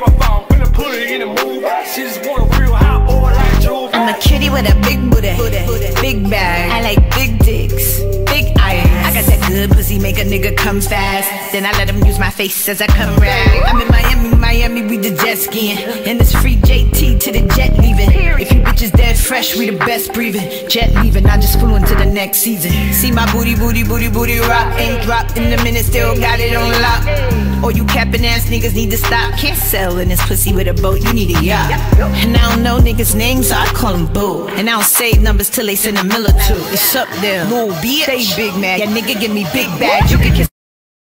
grab my phone, finna put it in the move. She just want a real hot boy like Joe. I'm a kitty with a big booty, big bag. I like big dicks, big eyes. I got that good pussy, make a nigga come fast. Then I let him use my face as I come rag. I'm in Miami, we the jet skiing. And it's free JT to the jet leaving. If you bitches dead fresh, we the best breathing. Jet leaving, I just flew into the next season. See my booty rock. Ain't dropped in a minute, still got it on lock. All you capping ass niggas need to stop. Can't sell in this pussy with a boat, you need a yacht. And I don't know niggas' names, so I call them boo. And I don't save numbers till they send a mill or two. It's up there, little bitch. Stay big mad, yeah nigga give me big bags. You can kiss